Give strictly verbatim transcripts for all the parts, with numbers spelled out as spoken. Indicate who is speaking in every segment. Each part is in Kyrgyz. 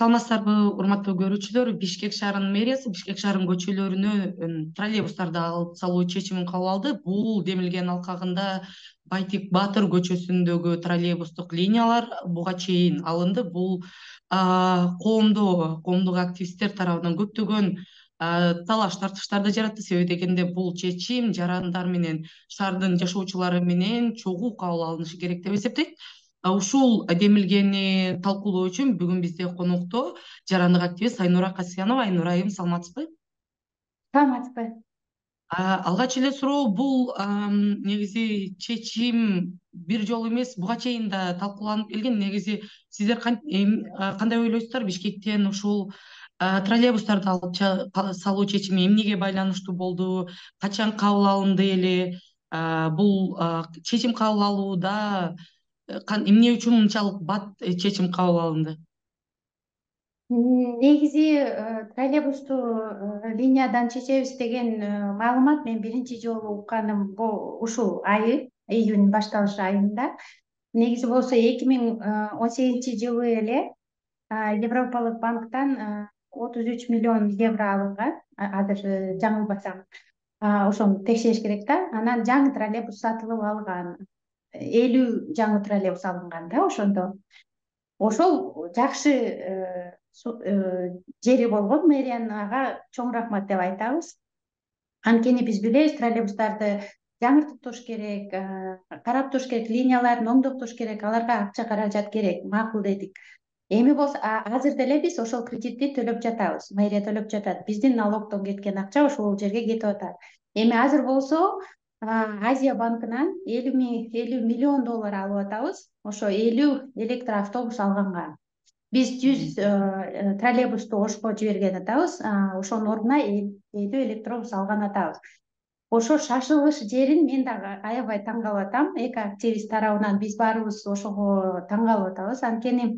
Speaker 1: Саламатсыздарбы, урматтуу көрүүчүлөр. Бишкек шаарынын мэриясы Бишкек шаарынын көчөлөрүнө троллейбустарды алып салуу чечимин кабыл алды. Бул демилген алкагында Байтик Баатыр көчөсүндөгү троллейбустук линиялар буга чейин алынды. Бул коомдо коомдук активисттер тарабынан көптөгөн талаш тартыштарды жаратты. Себеби дегенде бул чечим жарандар менен шаардын жашоочулары менен чогуу кабыл алынышы керек деп эсептейт. Ушул демилгени талкуулоо үчүн бүгүн бизде конокто жарандык активист Айнура Касьянова. Айнура айым, саламатсызбы?
Speaker 2: Саламатсызбы.
Speaker 1: Алгач эле суроо, бул негизи чечим бир жолу эмес, буга чейин да талкууланып келген. Негизи сиздер кандай ойлойсуздар? Бишкектен ушул троллейбустарды алып салуу чечими эмнеге байланыштуу болду? Качан кабыл алынды эле? Бул чечим кабыл алууда эмне үчүн мынчалык бат чечим кабыл алынды?
Speaker 2: Негизи троллейбусту линиядан чечебиз деген маалымат мен биринчи жолу укканым бул ушул айы, июнь башталыш айында. Негизи болсо эки миң он сегизинчи жылы эле Европалык банктан отуз үч миллион евро алынган. Азыр жаңылбасам, ошону текшериш керек да. Анан жаңы троллейбус сатылып алган. элүү жаңы троллейбус алынган да ошондо. Ошол жакшы жери болгон мэриянын, ага чоң рахмат деп айтабыз. Анткени биз билебиз, троллейбустарды жаңыртып туруш керек, карап туруш керек, линияларын оңдоп туруш керек, аларга акча каражат керек, макул дедик. Эми болсо азыр деле биз ошол кредитти төлөп жатабыз, мэрия төлөп жатат. Биздин налогдон кеткен акча ошол жерге кетип атат. Эми азыр болсо Азия банкынан элүү миллион доллар алып атабыз. Ошо элүү электроавтобус алганга. Биз жүз троллейбусту Ошко жиберген атабыз. Ошонун ордуна элүү электробус алган атабыз. Ошо шашылыш жерин мен дагы аябай таң калып атам. Эки активист тарабынан биз баарыбыз ошого таң калып атабыз. Анткени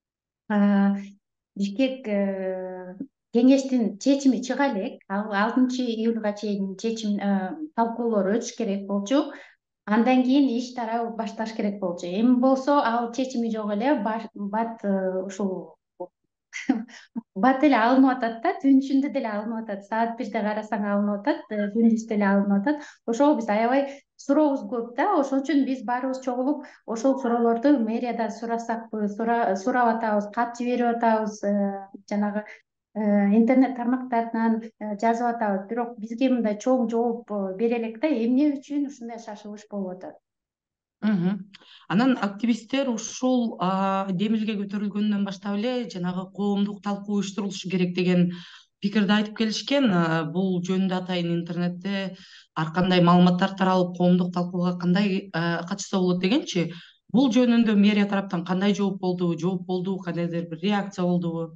Speaker 2: Бишкек кеңештин чечими чыга элек, ал алтынчы июлга чейин чечим талкуулор өтүш керек болчу. Андан кийин иш тарабы башташ керек болчу. Эми болсо ал чечими жок эле, бат ушул бат эле алынып атат да, түнүшүндө деле алынып атат. Саат бирде карасаң алынып атат, күндүз деле алынып атат. Ошого биз аябай сурообуз көп да. Ошон үчүн биз баарыбыз чогулуп ошол суроолорду мэриядан сурасакпы, сурап атабыз, кат жиберип атабыз, жанагы интернет тармактарынан жазып атабыз. Бирок бизге мындай чоң жооп бере элек да, эмне үчүн ушундай шашылыш болуп атат?
Speaker 1: Анан активисттер ушул демилге көтөрүлгөндөн баштап эле жанагы коомдук талкуу уюштурулушу керек деген пикирди айтып келишкен. Бул жөнүндө атайын интернетте ар кандай маалыматтар таралып, коомдук талкууга кандай катышса болот дегенчи. Бул жөнүндө мэрия тараптан кандай жооп болду? Жооп болду, кандайдыр бир реакция болдубу?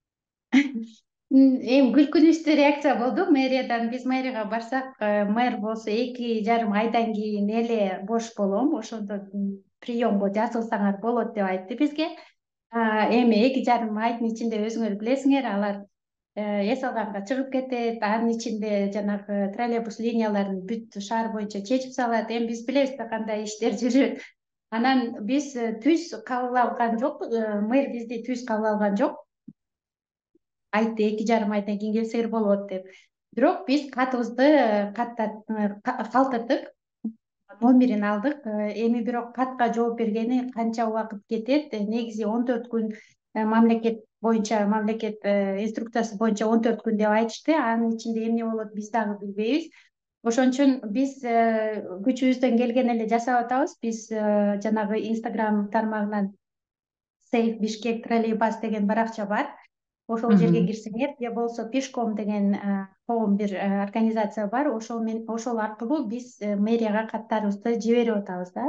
Speaker 2: Эми күлкүнүчтүү реакция болду мэриядан. Биз мэрияга барсак, мэр болсо эки жарым айдан кийин эле бош болом, ошондо приемго жазылсаңар болот деп айтты бизге. Эми эки жарым айдын ичинде өзүңөр билесиңер, алар эс алганга чыгып кетет. Анын ичинде жанагы троллейбус линияларын бүт шаар боюнча чечип салат. Эми биз билебиз да кандай иштер жүрөт. Анан биз түз кабыл алган жокпуз, мэр бизди түз кабыл алган жок. Айтты эки жарым айдан кийин келсеңер болот деп. Бирок биз катыбызды калтырдык, номерин алдык. Эми бирок катка жооп бергени канча убакыт кетет? Негизи он төрт күн мамлекет боюнча, мамлекет инструкциясы боюнча он төрт күн деп айтышты. Анын ичинде эмне болот биз дагы билбейбиз. Ошон үчүн биз күчүбүздөн келген эле жасап атабыз. Биз жанагы Instagram тармагынан Safe Bishkek Trolleybus деген баракча бар. Ошол жерге кирсеңер, же болсо Пешком деген коом бир организация бар. Ошол мен ошол аркылуу биз мэрияга каттарыбызды жиберип атабыз да.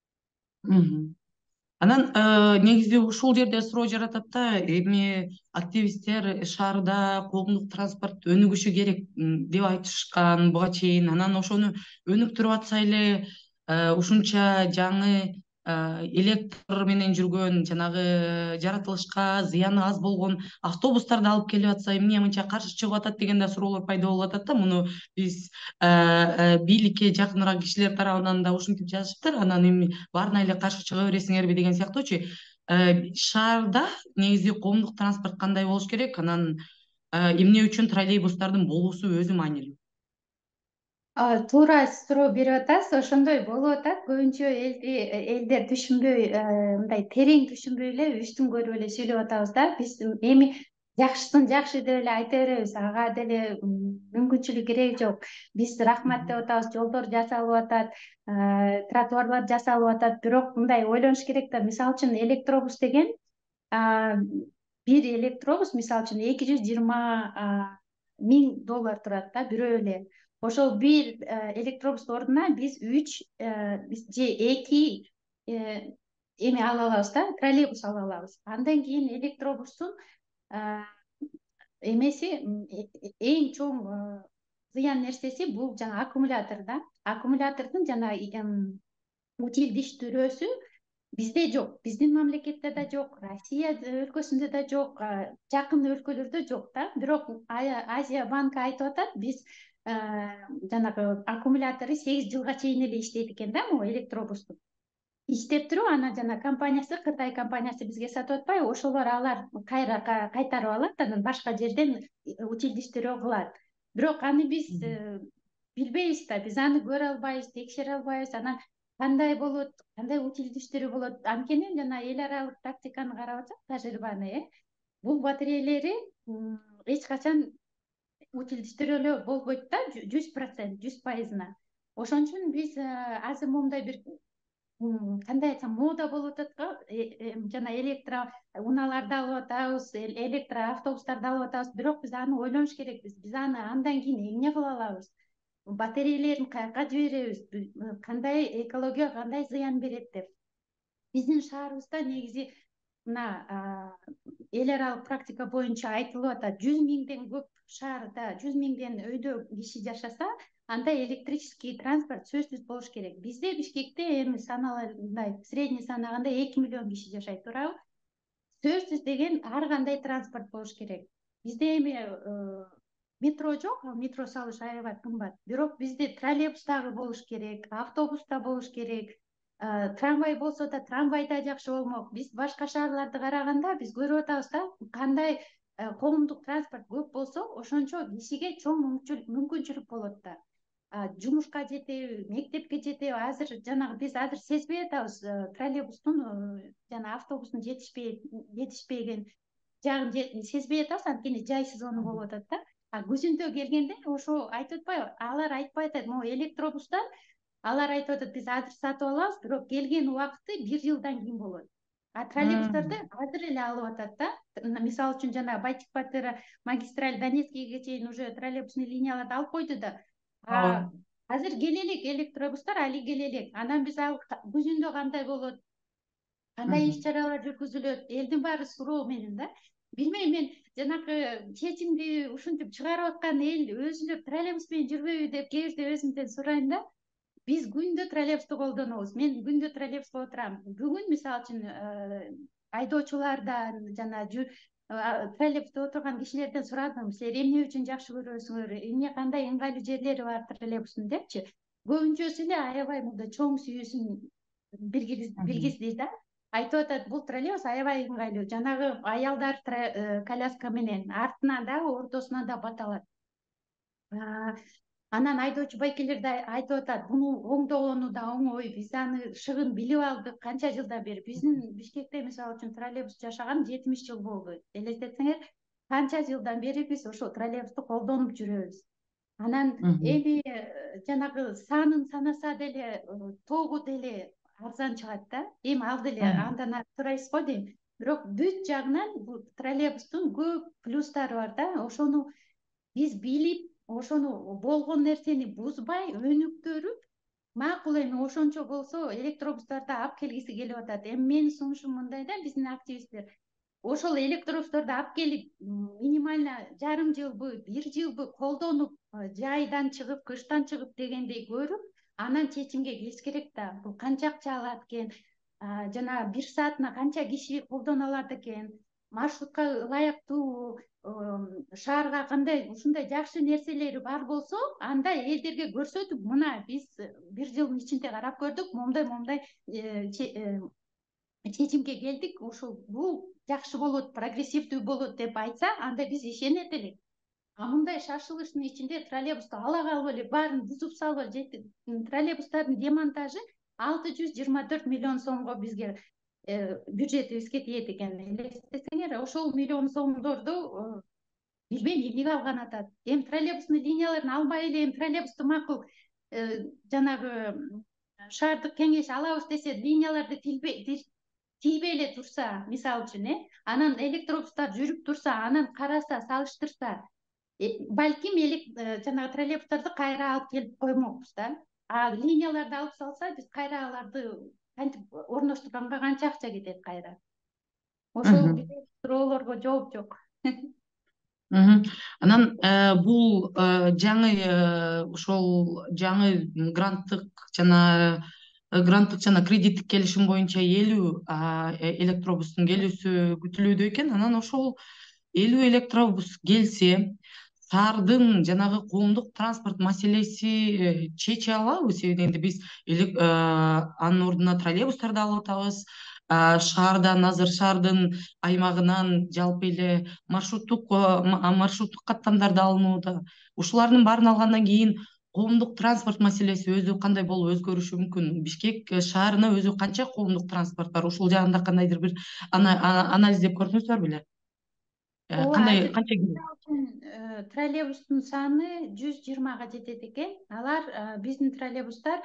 Speaker 1: Анан негизи ушул жерде суроо жаратат да, эми активисттер шаарда коомдук транспорт өнүгүшү керек деп айтышкан буга чейин. Анан ошону өнүктүрүп атса эле ушунча жаңы электр менен жүргөн, жанагы жаратылышка зыяны аз болгон автобустарды алып келип атса, эмне мынча каршы чыгып атат деген да суроолор пайда болуп атат да. Муну биз бийликке жакыныраак кишилер тарабынан да ушинтип жазышыптыр. Анан эми баарына эле каршы чыга бересиңерби деген сыяктуучу. Шаарда негизи коомдук транспорт кандай болуш керек, анан эмне үчүн троллейбустардын болуусу өзү маанилүү?
Speaker 2: Туура суроо берип атасыз. Ошондой болуп атат. Көбүнчө элдер түшүнбөй, мындай терең түшүнбөй эле үстүн көрүп эле сүйлөп атабыз да. Биз эми жакшысын жакшы деп эле айта беребиз. Ага деле мүмкүнчүлүк кереги жок. Биз рахмат деп атабыз. Жолдор жасалып атат, тротуарлар жасалып атат. Бирок мындай ойлонуш керек да. Мисалы үчүн электробус деген бир электробус мисалы үчүн эки жүз жыйырма миң доллар турат да, бирөө эле. Ошол бир электробустун ордуна биз үч же эки эме ала алабыз да, троллейбус ала алабыз. Андан кийин электробустун эмеси эң чоң зыян нерсеси бул жана аккумулятор да. Аккумулятордун жана утилдиштирүүсү бизде жок. Биздин мамлекетте да жок, Россия өлкөсүндө да жок, жакын өлкөлөрдө жок да. Бирок Азия банкы айтып атат, биз жанагы аккумулятору сегиз жылга чейин эле иштейт экен да, могу электробустун. Иштеп туруп, анан жана компаниясы, Кытай компаниясы бизге сатып атпайбы, ошолор алар кайра кайтарып алат, анан башка жерден утилдиштирүү кылат. Бирок аны биз билбейбиз да, биз аны көрө албайбыз, текшере албайбыз. Анан кандай болот, кандай утилдиштирүү болот. Анткени жана эл аралык практиканы карап атсак, тажрыйбаны, бул батареялери эч качан утилдиштирүүлөр болбойт да, жүз процент, жүз пайызына. Ошон үчүн биз азыр моундай бир кандай айтсам, мода болуп атат го, жана электро унааларды алып атабыз, электро автобустарды алып атабыз. Бирок биз аны ойлонуш керекпиз. Биз аны андан кийин эмне кыла алабыз? Батареялерин каяка жиберебиз? Кандай экологияга кандай зыян берет деп. Биздин шаарыбызда негизи мына эл аралык практика боюнча айтылып атат, жүз миңден көп шаарда, жүз миңден өйдө киши жашаса, анда электрический транспорт сөзсүз болуш керек. Бизде Бишкекте эми саналгандай, средний санаганда эки миллион киши жашайт, туурабы? Сөзсүз деген ар кандай транспорт болуш керек. Бизде эми метро жок, метро салыш аябай кымбат. Бирок бизде троллейбус дагы болуш керек, автобус да болуш керек. Трамвай болсо да, трамвай да жакшы болмок. Биз башка шаарларды караганда биз көрүп атабыз да, кандай коомдук транспорт көп болсо, ошончо кишиге чоң мүмкүнчүлүк болот да. Жумушка жетеби, мектепке жетеби, азыр жанагы биз азыр сезбей атабыз троллейбустун жана автобустун жетишпеген жагын сезбей атабыз, анткени жай сезону болуп атат да. А күзүндө келгенде ошо айтып атпайбы, алар айтпай атат, могу электробустар, алар айтып атат, биз азыр сатып алабыз, бирок келген убакыты бир жылдан кийин болот. А троллейбустарды азыр эле алып атат да. Мисалы үчүн жана Байтик Батыр магистраль Донецкийге чейин уже троллейбусный линияларды алып койду да. Азыр келе элек электробустар, али келе элек. Анан биз ал күзүндө кандай болот, кандай иш чаралар жүргүзүлөт, элдин баары суроо менен да. Билбейм, мен жанакы чечимди ушинтип чыгарып аткан эл өзүндөр троллейбус менен жүрбөйбү деп кээ бирде өзүмдөн сурайм да. Биз күндө троллейбусту колдонобуз. Мен күндө троллейбуста отурам. Бүгүн мисалы үчүн айдоочулардан жана троллейбуста отурган кишилерден сурадым, силер эмне үчүн жакшы көрөсүңөр, эмне кандай ыңгайлуу жерлери бар троллейбустун депчи. Көбүнчөсү эле аябай мындай чоң сүйүүсүн билгизди да. Айтып атат, бул троллейбус аябай ыңгайлуу. Жанагы аялдар коляска менен артынан да, ортосунан да баталат. Анан айдоочу байкелер да айтып атат, буну оңдогону да оңой. Биз аны шыгын билип алдык канча жылдан бери. Биздин Бишкекте мисалы үчүн троллейбус жашаган жетимиш жыл болду. Элестетсеңер, канча жылдан бери биз ошо троллейбусту колдонуп жүрөбүз. Анан эми жанагы санын санаса деле, тогу деле арзан чыгат да. Эми ал деле андан ары сурайсыз го дейм. Бирок бүт жагынан бул троллейбустун көп плюстары бар да. Ошону биз билип, ошону болгон нерсени бузбай, өнүктүрүп, макул эми ошончо болсо электробустарды алып келгиси келип атат. Эми менин сунушум мындай да, биздин активисттер ошол электробустарды алып келип, минимально жарым жылбы, бир жылбы колдонуп, жайдан чыгып, кыштан чыгып дегендей көрүп, анан чечимге келиш керек да. Бул канча акча алат экен, жана бир саатына канча киши колдоно алат экен, маршрутка ылайыктуу, шаарга кандай ушундай жакшы нерселери бар болсо, анда элдерге көрсөтүп, мына биз бир жылдын ичинде карап көрдүк, момдай момдай чечимге келдик, ушул бул жакшы болот, прогрессивдүү болот деп айтса, анда биз ишенет элек. А мындай шашылыштын ичинде троллейбусту ала калып эле баарын бузуп салып эле, троллейбустардын демонтажы алты жүз жыйырма төрт миллион сомго бизге бюджетибизге тиет экен. Элестетсеңер, ошол миллион сомдорду билбейм эмнеге алган атат. Эми троллейбустун линияларын албай эле эми троллейбусту макул жанагы шаардык кеңеш алабыз десе, линияларды тийбей эле турса, мисалы үчүн, э анан электробустар жүрүп турса, анан караса, салыштырса, балким жанагы троллейбустарды кайра алып келип коймокпуз да. А линияларды алып салса, биз кайра аларды кантип орноштурганга канча акча кетет кайра. Ошол биздин суроолорго жооп жок.
Speaker 1: Анан бул жаңы ошол жаңы гранттык жана гранттык жана кредиттик келишим боюнча элүү электробустун келүүсү күтүлүүдө экен. Анан ошол элүү электробус келсе, шаардын жанагы коомдук транспорт маселеси чече алабы? Себеби энди биз анын ордуна троллейбустарды алып атабыз. Шаардан азыр шаардын аймагынан жалпы эле маршруттук маршруттук каттамдарды алынууда. Ушулардын баарын алгандан кийин коомдук транспорт маселеси өзү кандай болуп өзгөрүшү мүмкүн? Бишкек шаарына өзү канча коомдук транспорт бар? Ушул жагында кандайдыр бир анализдеп көрдүңүздөр беле? Кандай канча
Speaker 2: троллейбустун саны жүз жыйырмага жетет экен. Алар биздин троллейбустар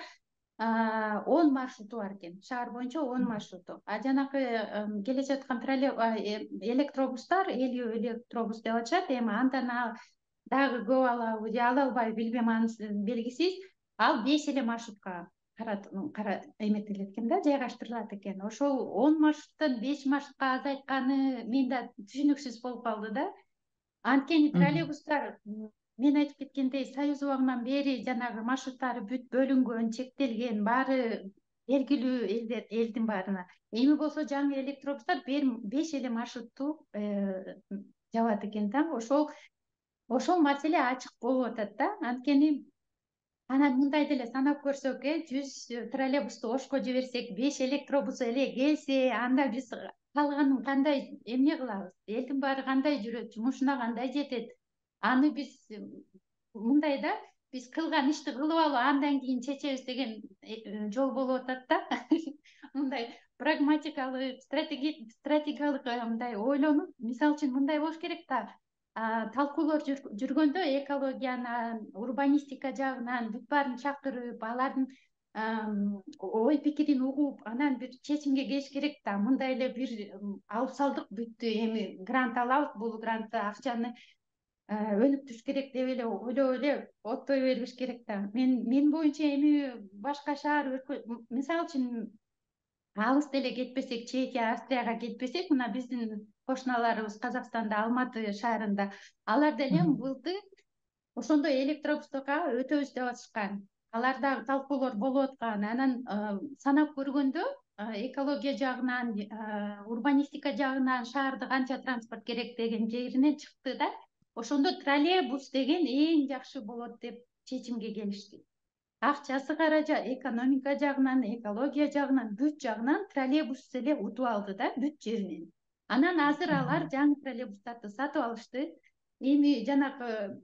Speaker 2: он маршруту бар экен. Шаар боюнча он маршруту. А жанакы келе жаткан электробустар элүү электробус деп атышат. Эми андан дагы көп алабы же ала албайбы билбейм, анысы белгисиз. Ал беш эле маршрутка эметилет экен да, жайгаштырылат экен. Ошол он маршруттан беш маршрутка азайтканы мен да түшүнүксүз болуп калды да. Анткени троллейбустар, мен айтып кеткендей, Союз убагынан бери жанагы маршруттары бүт бөлүнгөн, чектелген, баары белгилүү элдин баарына. Эми болсо жаңы электробустар беш эле маршрутту жабат экен да. Ошол ошол маселе ачык болуп атат да. Анткени анан мындай деле санап көрсөк, жүз троллейбусту ошко жиберсек, беш электробус эле келсе, анда биз калганын кандай эмне кылабыз? Элдин баары кандай жүрөт, жумушуна кандай жетет? Аны биз мындай да, биз кылган ишти кылып алып, андан кийин чечебиз деген жол болуп атат да. Мындай прагматикалык, стратегиялык мындай ойлонуп, мисалы үчүн мындай болуш керек да. Талкуулор жүргөндө экологиянан, урбанистика жагынан бүт баарын чакырып, алардын ой пикирин угуп, анан бир чечимге келиш керек да. Мындай эле бир алып салдык, бүттү, эми грант алабыз, бул грантты акчаны өнүк түш керек деп эле ойлоп эле оттой бербеш керек да. Мен мен боюнча эми башка шаар, мисалы үчүн алыс деле кетпесек, Чехия, Австрияга кетпесек, мына биздин кошуналарыбыз Казакстанда, Алматы шаарында, алар деле былты ошондой электробустарга өтөбүз деп атышкан. Алар дагы талкуулор болуп аткан. Анан санап көргөндө экология жагынан, урбанистика жагынан шаарда канча транспорт керек деген жеринен чыкты да. Ошондо троллейбус деген эң жакшы болот деп чечимге келишти. Акчасы каража, экономика жагынан, экология жагынан, бүт жагынан троллейбус эле утуп алды да, бүт жеринен. Анан азыр алар жаңы троллейбустарды сатып алышты. Эми жанагы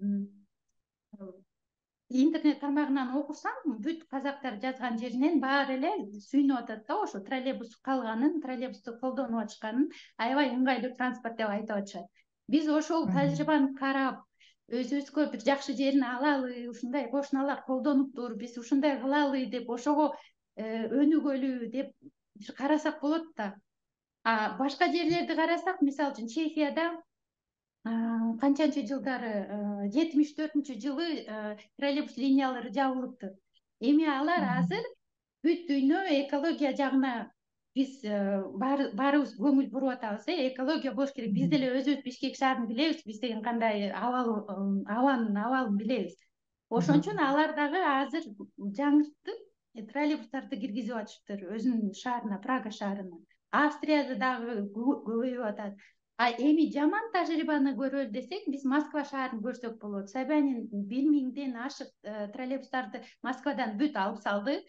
Speaker 2: интернет тармагынан окусам, бүт казактар жазган жеринен баары эле сүйүнүп атат да, ошо троллейбус калганын, троллейбусту колдонуп атышканын, аябай ыңгайлуу транспорт деп айтып атышат. Биз ошол тажрыйбаны карап, өзүбүзгө бир жакшы жерин алалы, ушундай кошуналар колдонуптур, биз ушундай кылалы деп, ошого өнүгөлү деп карасак болот да. А башка жерлерди карасак, мисалы үчүн Чехияда канчанчы жылдары, жетимиш төртүнчү жылы троллейбус линиялары жабылыптыр. Эми алар азыр бүт дүйнө экология жагына биз баарыбыз көңүл буруп атабыз, экология болуш керек. Биз деле өзүбүз Бишкек шаарын билебиз, биз деген кандай абанын абалын билебиз. Ошон үчүн алар дагы азыр жаңыртып троллейбустарды киргизип атышыптыр өзүнүн шаарына, Прага шаарына. Австрияда дагы көбөйүп атат. А эми жаман тажрыйбаны көрөлү десек, биз Москва шаарын көрсөк болот. Собянин бир миңден ашык троллейбустарды Москвадан бүт алып салды.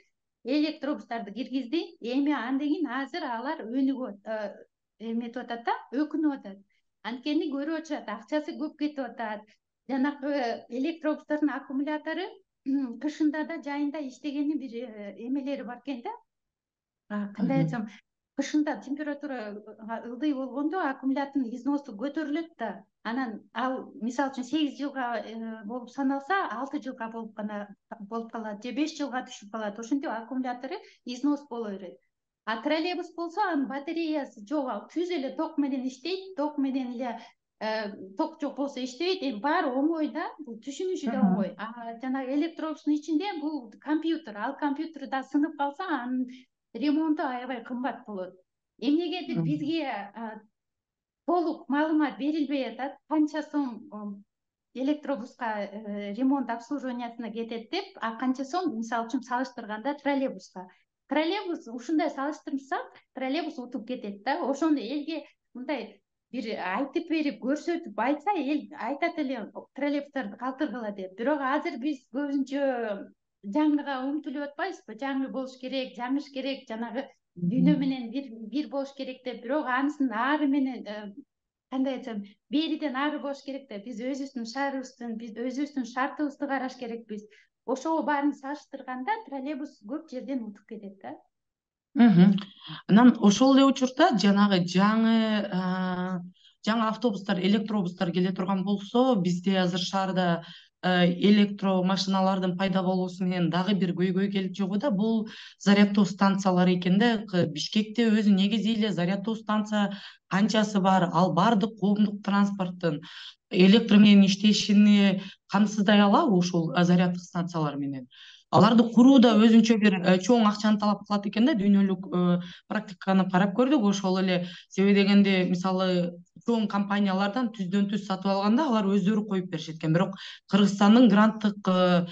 Speaker 2: электробустарды киргизди. Эми андан кийин азыр алар өнүгүп эметип атат да, өкүнүп атат. Анткени көрүп атышат, акчасы көп кетип атат. Жанагы электробустардын аккумулятору кышында да жайында иштегени бир эмелери бар экен да. Кандай айтсам, кышында температура ылдый болгондо аккумулятордун износу көтөрүлөт да. Анан ал мисалы үчүн сегиз жылга болуп саналса, алты жылга болуп гана болуп калат, же беш жылга түшүп калат. Ошентип аккумулятору износ боло берет. А троллейбус болсо, анын батареясы жок, ал түз эле ток менен иштейт, ток менен эле ток жок болсо иштебейт. Эми баары оңой да, бул түшүнүшү да оңой. А жанагы электробустун ичинде бул компьютер, ал компьютер да сынып калса, анын ремонту аябай кымбат болот. Эмнегедир бизге толук маалымат берилбей атат, канча сом электробуска ремонт обслуживаниясына кетет деп, а канча сом мисалы үчүн салыштырганда троллейбуска. Троллейбус ушундай салыштырсак, троллейбус утуп кетет да. Ошону элге мындай бир айтып берип, көрсөтүп айтса, эл айтат эле троллейбустарды калтыргыла деп. Бирок азыр биз көбүнчө жаңыга умтулуп атпайбызбы? Жаңы болуш керек, жаңыш керек, жанагы дүйнө менен бир бир болуш керек деп. Бирок анысынын ары менен кандай айтсам, бериден ары болуш керек да. Биз өзүбүздүн шаарыбыздын, биз өзүбүздүн шартыбызды караш керекпиз. Ошого баарын салыштырганда троллейбус көп жерден утуп кетет да.
Speaker 1: Анан ошол эле учурда жанагы жаңы жаңы автобустар, электробустар келе турган болсо, бизде азыр шаарда электро машиналардын пайда болуусу менен дагы бир көйгөй келип чыгуу да, бул заряддоо станциялары экен да. Бишкекте өзү негизи эле заряддоо станция канчасы бар, ал баардык коомдук транспорттун электр менен иштешине камсыздай алабы ушул заряддык станциялар менен? Аларды куруу да өзүнчө бир чоң акчаны талап кылат экен да. Дүйнөлүк практиканы карап көрдүк. Ошол эле себеби дегенде, мисалы чоң компаниялардан түздөн түз сатып алганда алар өздөрү коюп беришет экен. Бирок Кыргызстандын гранттык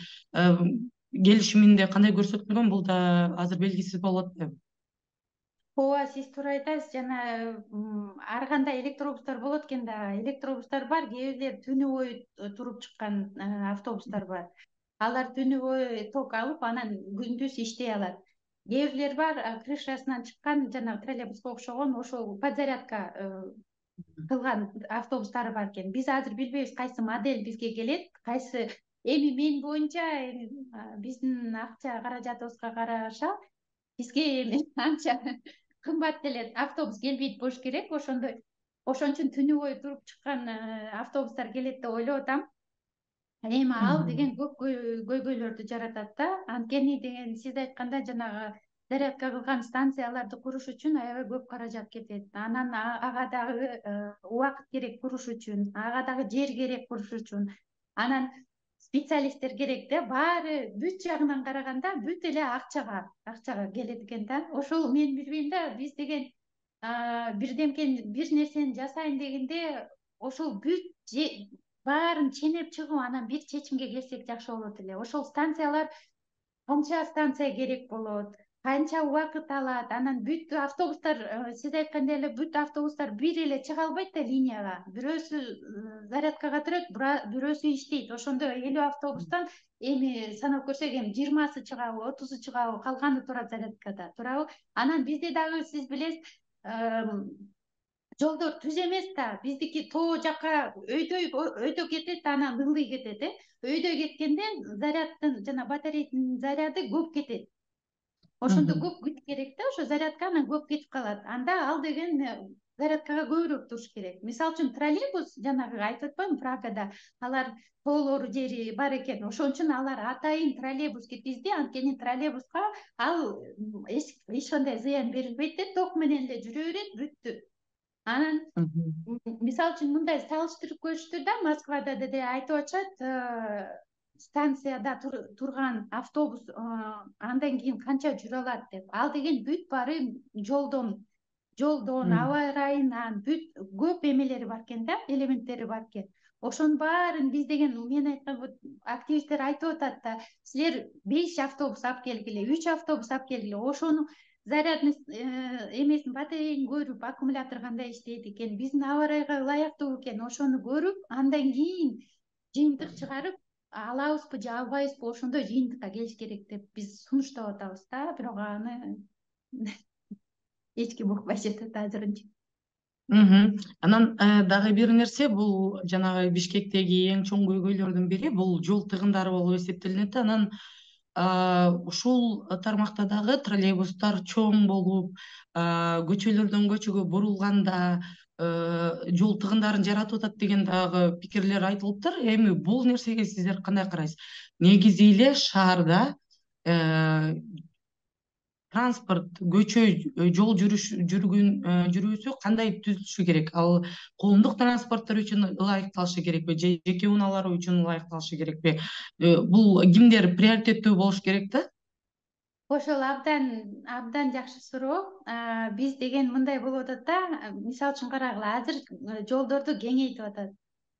Speaker 1: келишиминде кандай көрсөтүлгөн, бул да азыр белгисиз болуп атпайбы?
Speaker 2: Ооба, сиз туура айтасыз. Жана ар кандай электробустар болот экен да. Электробустар бар, кээ бирлер түнү бою туруп чыккан автобустар бар. Алар түнү бою ток алып, анан күндүз иштей алат. Кээ бирлер бар, крышасынан чыккан жанагы троллейбуска окшогон, ошол подзарядка кылган автобустары бар экен. Биз азыр билбейбиз кайсы модель бизге келет, кайсы. Эми мен боюнча, биздин акча каражатыбызга караша, бизге эми анча кымбат деле автобус келбейт болуш керек. Ошондой ошон үчүн түнү бою туруп чыккан автобустар келет деп ойлоп атам. Эми ал деген көп көйгөйлөрдү жаратат да. Анткени деген сиз айткандай, жанагы зарядка кылган станцияларды куруш үчүн аябай көп каражат кетет. Анан ага дагы убакыт керек куруш үчүн, ага дагы жер керек куруш үчүн. Анан специалисттер керек да. Баары бүт жагынан караганда бүт эле акчага, акчага келет экен да. Ошол мен билбейм да, биз деген бирдемке бир нерсени жасайын дегенде, ошол бүт баарын ченеп чыгып, анан бир чечимге келсек жакшы болот эле. Ошол станциялар канча станция керек болот, канча убакыт алат. Анан бүт автобустар, сиз айткандай эле, бүт автобустар бир эле чыга албайт да линияга. Бирөөсү зарядкага турат, бирөөсү иштейт. Ошондо элүү автобустан эми санап көрсөк, эми жыйырмасы чыгабы, отузу чыгабы, калганы турат зарядкада, туурабы? Анан бизде дагы сиз билесиз, жолдор түз эмес да. Биздики тоо жака өйдөй өйдө кетет, анан ылдый кетет, э. Өйдө кеткенде заряддын жана батареянын заряды көп кетет. Ошондо көп күч керек да, ошо зарядка анан көп кетип калат. Анда ал деген зарядкага көбүрөөк туруш керек. Мисалы үчүн троллейбус, жанагы айтып атпаймынбы, Прагада алар тоолору жери бар экен. Ошон үчүн алар атайын троллейбус киргизди. Анткени троллейбуска ал эч кандай зыян берилбейт да, ток менен эле жүрө берет, бүттү. Анан мисалы үчүн мындай салыштырып көрүштү да, Москвада деде айтып атышат, станцияда турган автобус андан кийин канча жүрө алат деп. Ал деген бүт баары жолдон, жолдон, аба ырайынан бүт көп эмелери бар экен да, элементтери бар экен. Ошонун баарын биз деген, мен айткан активисттер айтып атат да, силер беш автобус алып келгиле, үч автобус алып келгиле. Ошону зарядный эмесин, батареяны көрүп, аккумулятор кандай иштейт экен, биздин аба ырайга ылайыктуу экен, ошону көрүп, андан кийин жыйынтык чыгарып, алабызбы же албайбызбы ошондой жыйынтыкка келиш керек деп биз сунуштап атабыз да, бирок аны эч ким укпай жатат азырынча.
Speaker 1: Мгм. Анан э, дагы бир нерсе, бул жанагы Бишкектеги эң чоң көйгөйлөрдүн бири бул жол тыгындары болуп эсептелинет. Анан а, ушул тармакта дагы троллейбустар чоң болуп, а, көчөлөрдөн көчөгө бурулганда э, жол тыгындарын жаратып атат деген дагы пикирлер айтылыптыр. Эми бул нерсеге сиздер кандай карайсыз? Негизи эле шаарда э, транспорт, көчө, э, жол жүрүш жүргөн э, жүрүүсү кандай түзүлүшү керек? Ал коомдук транспорттор үчүн ылайыкталышы керекпи же жеке унаалар үчүн ылайыкталышы керекпи? Э, Бул кимдер приоритеттүү болуш керек да?
Speaker 2: Ошол абдан абдан жакшы суроо. А, биз деген мындай болуп атат да, мисалы үчүн карагыла, азыр э, жолдорду кеңейтип атат.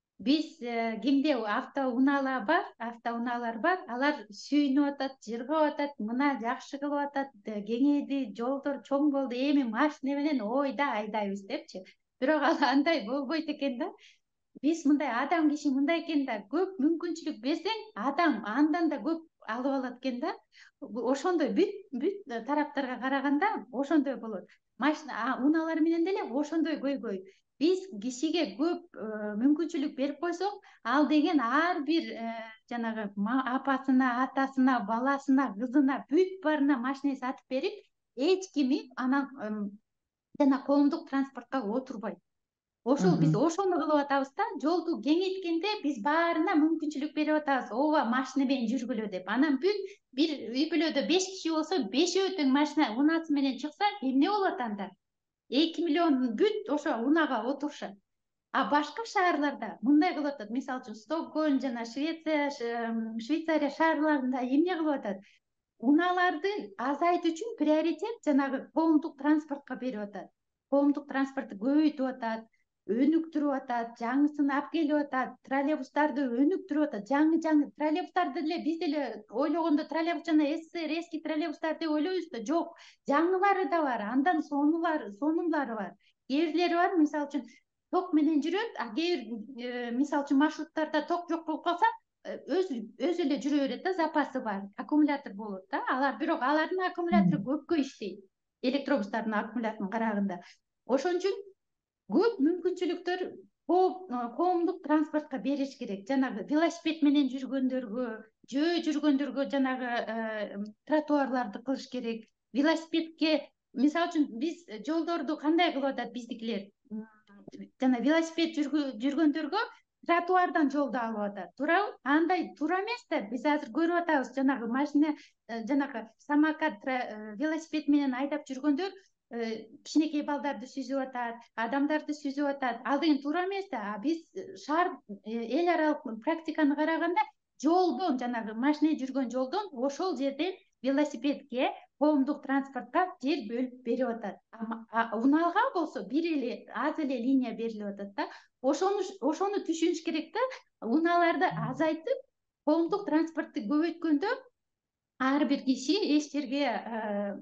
Speaker 2: Биз э, кимде автоунаалар бар, автоунаалар бар, алар сүйүнүп атат, жыргап атат, мына жакшы кылып атат, э, кеңейди, жолдор чоң болду, эми машина менен ойда айдайбыз депчи. Бирок ал андай болбойт экен да. Биз мындай адам киши мындай экен да, көп мүмкүнчүлүк берсең, адам андан да көп алып алат экен да. Ошондой бүт бүт тараптарга караганда ошондой болот. Машина унаалар менен деле ошондой көйгөй. Биз кишиге көп э, мүмкүнчүлүк берип койсок, ал деген ар бир э, жанагы апасына, атасына, баласына, кызына, бүт баарына машина сатып берип, эч кими анан жана коомдук транспортко отурбайт. Ошол биз
Speaker 1: Мгм.
Speaker 2: ошону кылып атабыз да, жолду кеңейткенде биз баарына мүмкүнчүлүк берип атабыз. Ооба, машина менен жүргүлө деп. Анан бүт бир үй бүлөдө беш киши болсо, бешөө тең машина унасы менен чыкса, эмне болот анда? эки миллион бүт ошо унага отурушат. А башка шаарларда мындай кылып атат. Мисалы үчүн Стокгольм жана Швеция, Швейцария шаарларында эмне кылып атат? Унааларды азайтуу үчүн приоритет жанагы коомдук транспортко берип атат. Коомдук транспортты көбөйтүп атат, өнүктүрүп атат, жаңысын алып келип атат, троллейбустарды өнүктүрүп атат. Жаңы жаңы троллейбустарды деле биз деле ойлогондо троллейбус жана СССР эски троллейбустар деп ойлойбуз да, жок. Жаңылары да бар, андан сонулары, сонумдары бар. Кээ бирлери бар, мисалы үчүн ток менен жүрөт, а кээ бир мисалы үчүн маршруттарда ток жок болуп калса, өз өзү эле жүрө берет да, запасы бар, аккумулятор болот да. Алар бирок алардын аккумулятору көпкө иштейт, электробустардын аккумуляторуна караганда. Ошон үчүн көп мүмкүнчүлүктөр коомдук транспортко бериш керек. Жанагы велосипед менен жүргөндөргө, жөө жүргөндөргө жанагы тротуарларды кылыш керек. Велосипедке, мисалы үчүн биз жолдорду кандай кылып атат биздикилер? Жана велосипед жүргөндөргө тротуардан жолду алып атат. Туурабы? Андай туура эмес да. Биз азыр көрүп атабыз, жанагы машина, жанагы самокат, велосипед менен айдап жүргөндөр кичинекей балдарды сүзүп атат, адамдарды сүзүп атат. Ал деген туура эмес да. А биз шаар эл аралык практиканы караганда, жолдон, жанагы машина жүргөн жолдон ошол жерден велосипедке, коомдук транспортко жер бөлүп берип атат. Унаага болсо бир эле аз эле линия берилип атат да. Ошону ошону түшүнүш керек да. Унааларды азайтып, коомдук транспортты көбөйткөндө ар бир киши эч жерге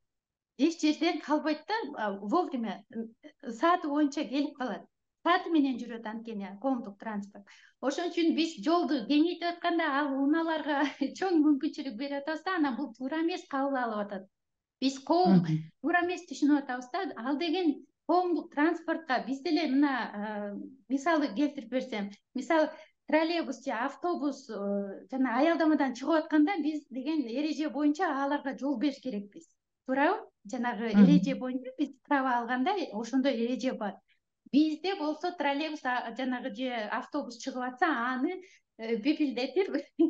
Speaker 2: эч жерден калбайт да, вовремя сааты боюнча келип калат. Сааты менен жүрөт анткени коомдук транспорт. Ошон үчүн биз жолду кеңейтип атканда, ал унааларга чоң мүмкүнчүлүк берип атабыз да, анан бул туура эмес кабыл алып атат. Биз коом
Speaker 1: Мгм.
Speaker 2: туура эмес түшүнүп атабыз да. Ал деген коомдук транспортко биз деле мына мисалы келтирип берсем, мисалы троллейбус же автобус жана аялдамадан чыгып атканда, биз деген эреже боюнча аларга жол бериш керекпиз. Туурабы? Жанагы эреже боюнча биз право алганда ошондой эреже бар. Бизде болсо троллейбус жанагы же автобус чыгып атса, аны бепилдетип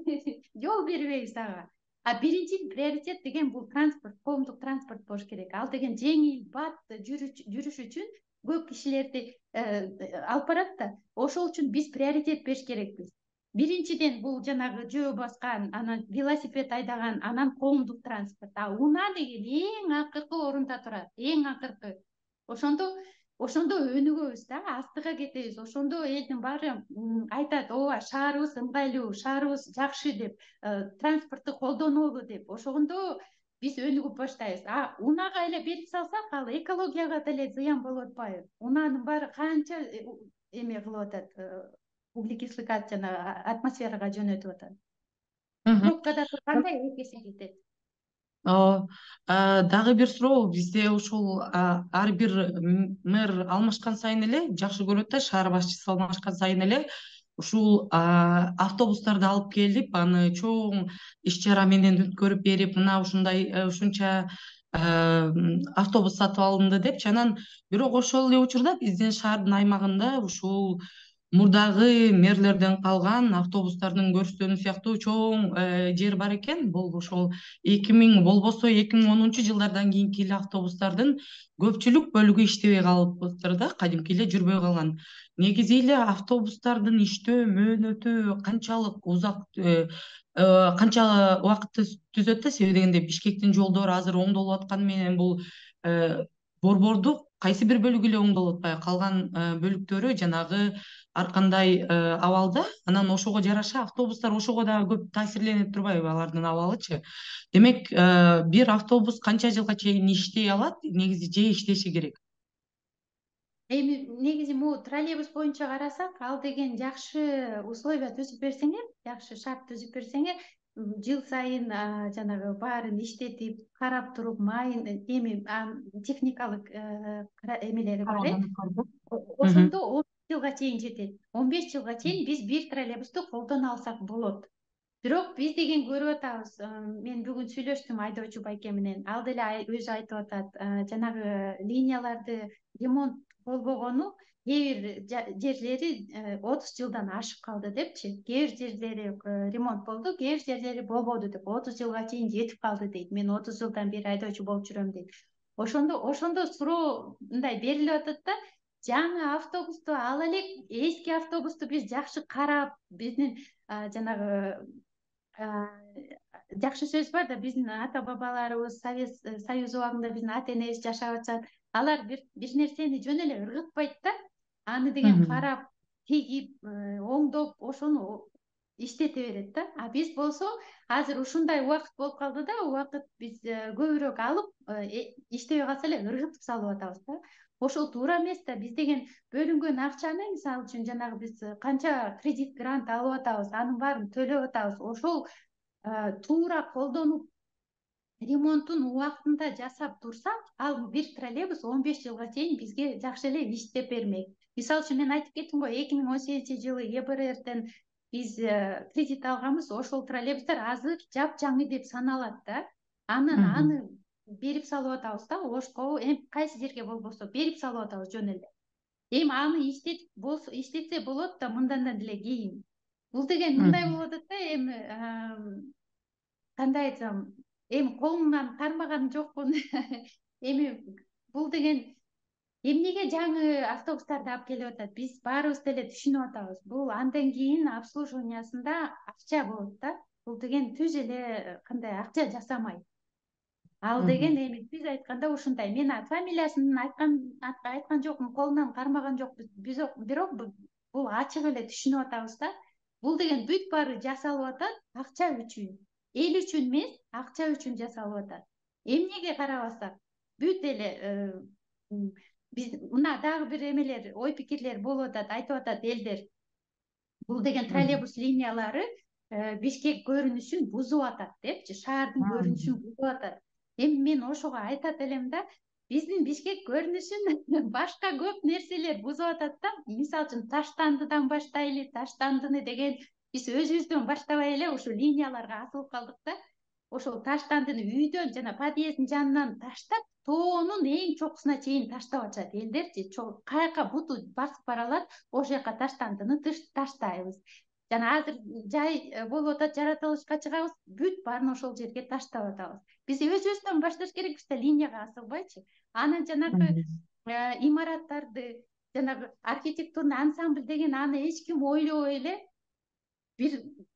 Speaker 2: жол бербейбиз ага. А биринчи приоритет деген бул транспорт, коомдук транспорт болуш керек. Ал деген жеңил, бат жүрүш үчүн көп кишилерди алып барат да. Ошол үчүн биз приоритет бериш керекпиз. Биринчиден бул жанагы жөө баскан, анан велосипед айдаган, анан коомдук транспорт. А унаа деген эң акыркы орунда турат, эң акыркы. Ошондо ошондо өнүгөбүз да, астыга кетебиз. Ошондо элдин баары айтат, ооба, шаарыбыз ыңгайлуу, шаарыбыз жакшы деп, транспортты колдонолу деп. Ошондо биз өнүгүп баштайбыз. А унаага эле берип салсак, ал экологияга деле зыян болуп атпайбы? Унаанын баары канча эме кылып атат, углекислый газ жана атмосферага жөнөтүп атат.
Speaker 1: Мгм.
Speaker 2: Пробкада турганда эки эсе кетет.
Speaker 1: Ооба. А, дагы бир суроо, бизде ушул а, ар бир м- мэр алмашкан сайын эле жакшы көрөт да, шаар башчысы алмашкан сайын эле ушул а, автобустарды алып келип, аны чоң иш чара менен өткөрүп берип, мына ушундай э, ушунча э, м, автобус сатып алынды депчи. Анан бирок ошол эле учурда биздин шаардын аймагында ушул мурдагы мэрлерден калган автобустардын көрүстөнү сыяктуу чоң э, жер бар экен. Бул ошол эки миң болбосо эки миң онунчу жылдардан кийинки эле автобустардын көпчүлүк бөлүгү иштебей калыптыр да, кадимки эле жүрбөй калган. Негизи эле автобустардын иштөө мөөнөтү канчалык узак, э, э, канча убакытты түзөт да, себеби дегенде Бишкектин жолдору азыр оңдолуп атканы менен бул э, борбордук кайсы бир бөлүгү эле оңдолуп атпайбы, калган э, бөлүктөрү жанагы ар кандай э, абалда. Анан ошого жараша автобустар ошого дагы көп таасирленип турбайбы, алардын абалычы. Демек, э, бир автобус канча жылга чейин иштей алат, негизи же иштеши керек?
Speaker 2: Эми негизи могу троллейбус боюнча карасак, ал деген жакшы условия түзүп берсеңер, жакшы шарт түзүп берсеңер, м, жыл сайын а, жанагы баарын иштетип, карап туруп, майын эми а, техникалык э, кра- эмелери бар э. О- Ошондо он жылга чейин жетет. он беш жылга чейин биз бир троллейбусту колдоно алсак болот. Бирок биз деген көрүп атабыз, э, мен бүгүн сүйлөштүм айдоочу байке менен. Ал деле ай- өзү айтып атат, э, жанагы линияларды ремонт болбогону кээ бир жа- жерлери э, отуз жылдан ашып калды депчи. Кээ бир жерлери э, ремонт болду, кээ бир жерлери болбоду деп. отуз жылга чейин жетип калды дейт. Мен отуз жылдан бери айдоочу болуп жүрөм дейт. Ошондо ошондо суроо мындай берилип атат да, жаңы автобусту ала элек, эски автобусту биз жакшы карап, биздин а, жанагы а, жакшы сөз бар да, биздин ата бабаларыбыз Совет э, Союз убагында биздин ата энебиз жашап атышат. Алар бир бир нерсени жөн эле ыргытпайт да, аны деген
Speaker 1: Мгм.
Speaker 2: карап, тигип, э, оңдоп, ошону иштете берет да. А биз болсо азыр ушундай убакыт болуп калды да, убакыт биз э, көбүрөөк алып, э, э, иштебей калса эле ыргытып салып атабыз да. Ошол туура эмес да. Биз деген бөлүнгөн акчаны, мисалы үчүн жанагы биз канча кредит грант алып атабыз, анын баарын төлөп атабыз. Ошол э, туура колдонуп, ремонтун убактында жасап турсак, ал бир троллейбус он беш жылга чейин бизге жакшы эле иштеп бермек. Мисалы үчүн мен айтып кеттим го, эки миң он сегизинчи жылы е бэ эр эрден биз э, кредит алганбыз. Ошол троллейбустар азыр жапжаңы деп саналат да. Анан аны
Speaker 1: Мгм.
Speaker 2: берип салып атабыз да, Ошко эми кайсы жерге болбосо берип салып атабыз жөн эле. Эми аны иштетип болсо иштетсе болот да, мындан да деле кийин. Бул деген мындай
Speaker 1: Мгм.
Speaker 2: болуп атат да, эми кандай айтсам, эми колумдан кармаган жокмун. Эми бул деген эмнеге жаңы автобустарды алып келип атат? Биз баарыбыз деле түшүнүп атабыз. Бул андан кийин обслуживаниясында акча болот да. Бул деген түз эле кандай акча жасамайт. Ал деген
Speaker 1: Мгм.
Speaker 2: эми биз айтканда ушундай. Мен а- фамилиясын айткан ат- айткан жокмун, колунан кармаган жокпуз. Бизок- Бирок бу- бул ачык эле түшүнүп атабыз да. Бул деген бүт баары жасалып атат акча үчүн. Эл үчүн эмес, акча үчүн жасалып атат. Эмнеге карабасак, бүт эле э, м, биз мына дагы бир эмелер, ой пикирлер болуп атат, айтып атат элдер. Бул деген
Speaker 1: Мгм.
Speaker 2: троллейбус линиялары э, Бишкек көрүнүшүн бузуп атат депчи, шаардын көрүнүшүн
Speaker 1: Мгм.
Speaker 2: бузуп атат. Эми мен ошого айтат элем да, биздин Бишкек көрүнүшүн башка көп нерселер бузуп атат да. Мисалы үчүн Таштандыдан баштайлы, Таштандыны деген биз өзүбүздөн баштабай эле ушу линияларга асылып калдык да. Ошол Таштандыны үйдөн жана подъезддин жанынан таштап, тоонун эң чокусуна чейин таштап атышат элдерчи. Каяка буту басып бара алат, ошол жака Таштандыны тыш- таштайбыз. Жана азыр жай э, болуп атат, жаратылышка чыгабыз, бүт баарын ошол жерге таштап атабыз. Биз өзүбүздөн башташ керекпиз да, линияга асылбайчы. Анан жанагы
Speaker 1: Мгм.
Speaker 2: э, имараттарды, жанагы архитектурный ансамбль деген, аны эч ким ойлобой эле бир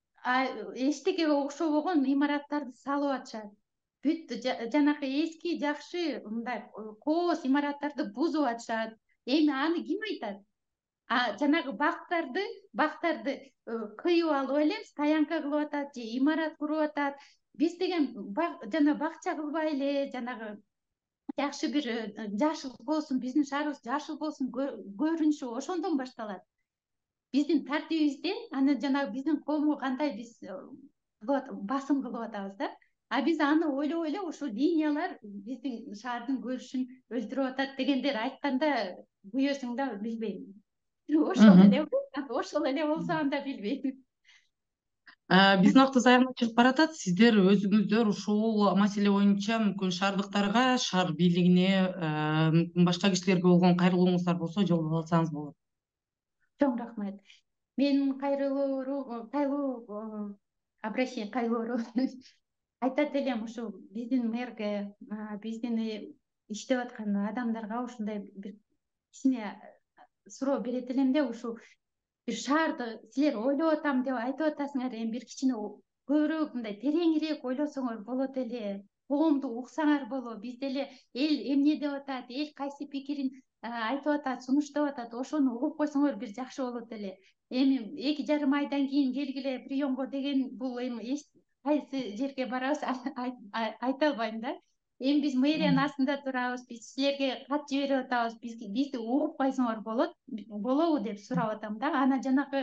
Speaker 2: а- эчтекеге окшобогон имараттарды салып атышат. Бүт жа- жанакы эски жакшы мындай э, кооз имараттарды бузуп атышат. Эми аны ким айтат? А жанагы бактарды бактарды э, кыйып алып эле стоянка кылып атат же имарат куруп атат. Биз деген бак- жана бакча кылбай эле, жанагы жакшы бир э, жашыл болсун, биздин шаарыбыз жашыл болсун, кө- көрүнүшү ошондон башталат. биздин тартибибизден аны жанагы биздин коомго кандай биз басым кылып атабыз да. А биз аны ойлоп эле ушул линиялар биздин шаардын көрүшүн өлтүрүп атат дегендер айтканда күйөсүң да, билбейм. Ошол эле ошол эле болсо анда билбейм.
Speaker 1: Биздин убактыбыз аягына чыгып баратат. Сиздер өзүңүздөр ушул маселе боюнча мүмкүн шаардыктарга, шаар бийлигине, мүмкүн башка кишилерге болгон кайрылууңуздар болсо жолдоп алсаңыз болот.
Speaker 2: Чоң рахмат. Менин кайрылуу кайрылуу обращение кайрылуу айтат элем ушул биздин мэрге, биздин иштеп аткан адамдарга ушундай бир кичине суроо берет элем да, ушул бир шаарды силер ойлоп атам деп айтып атасыңар, эми бир кичине көбүрөөк мындай тереңирээк ойлосоңор болот эле, коомду уксаңар болот. Биз деле эл эмне деп атат, эл кайсы пикирин айтып атат, сунуштап атат, ошону угуп койсоңор бир жакшы болот эле. Эми эки жарым айдан кийин келгиле приемго деген бул эми кайсы жерге барабыз айта албайм да. Эми биз мэриянын астында турабыз, биз силерге кат жиберип атабыз, бизди угуп койсоңор болот, болобу деп сурап атам да. Анан жанагы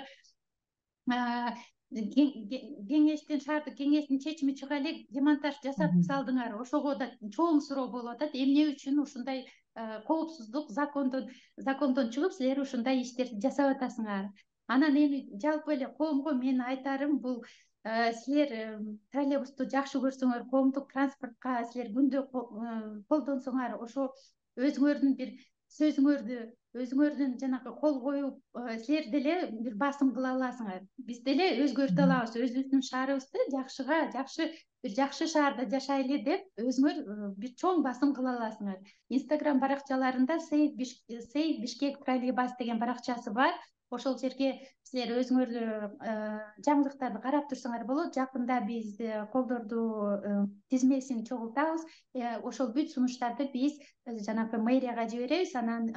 Speaker 2: кеңештин, шаардык кеңештин чечими чыга эле, демонтаж жасап салдыңар, ошого да чоң суроо болуп атат. Эмне үчүн ушундай коопсуздук закондон закондон чыгып силер ушундай иштерди жасап атасыңар? Анан эми жалпы эле коомго менин айтарым бул, силер троллейбусту жакшы көрсөңөр, коомдук транспортко силер күндө колдонсоңор, ошо өзүңөрдүн бир сөзүңөрдү, өзүңөрдүн жанагы кол коюп, силер деле бир басым кыла аласыңар. Биз деле өзгөртө алабыз, өзүбүздүн шаарыбызды жакшыга жакшы, бир жакшы шаарда жашайлы деп өзүңөр бир чоң басым кыла аласыңар. Инстаграм баракчаларында Save Bishkek Trolleybus деген баракчасы бар. Ошол жерге силер өзүңөрдү жаңылыктарды карап турсаңар болот. Жакында биз колдорду тизмесин чогултабыз. Ошол бүт сунуштарды биз жанагы мэрияга жиберебиз, анан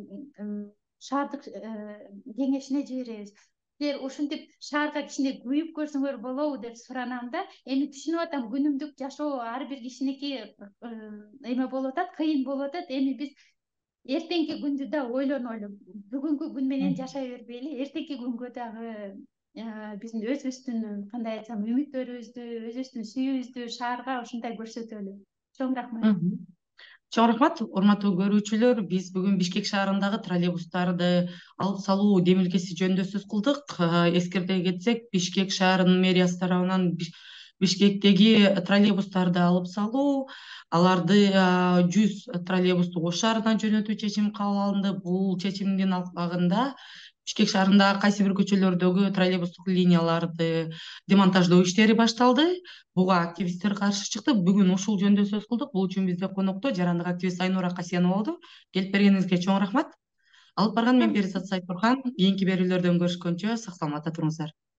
Speaker 2: шаардык кеңешине жиберебиз. Силер ушинтип шаарга кичине күйүп көрсөңөр болобу деп суранам да. Эми түшүнүп атам, күнүмдүк жашоо ар бир кишиники эме болуп атат, кыйын болуп атат. Эми биз эртеңки күндү да ойлонолу. Бүгүнкү күн менен жашай бербейли, эртеңки күнгө дагы биздин өзүбүздүн, кандай айтсам, үмүттөрүбүздү, өзүбүздүн сүйүүбүздү шаарга ушундай көрсөтөлү. Чоң рахмат.
Speaker 1: Чоң рахмат, урматтуу көрүүчүлөр. Биз бүгүн Бишкек шаарындагы троллейбустарды алып салуу демилгеси жөнүндө сөз кылдык. Эскерте кетсек, Бишкек шаарынын мэриясы тарабынан Бишкектеги троллейбустарды алып салуу, аларды жүз троллейбусту Ош шаарынан жөнөтүү чечими кабыл алынды. Бул чечимдин алкагында Бишкек шаарындагы кайсы бир көчөлөрдөгү троллейбустук линияларды демонтаждоо иштери башталды. Буга активисттер каршы чыкты. Бүгүн ушул жөнүндө сөз кылдык. Бул үчүн бизде конокто жарандык активист Айнура Касенова болду. Келип бергениңизге чоң рахмат. Алып барган мен Перизат Сайтурхан. Кийинки берүүлөрдөн көрүшкөнчө сак саламатта туруңуздар.